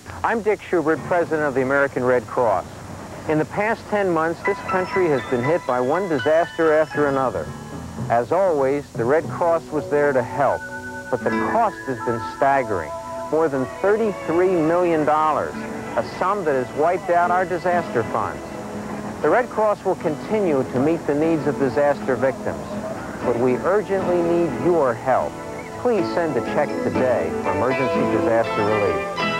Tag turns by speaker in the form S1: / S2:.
S1: I'm Dick Schubert, president of the American Red Cross. In the past 10 months, this country has been hit by one disaster after another. As always, the Red Cross was there to help, but the cost has been staggering. More than $33 million, a sum that has wiped out our disaster funds. The Red Cross will continue to meet the needs of disaster victims, but we urgently need your help. Please send a check today for emergency disaster relief.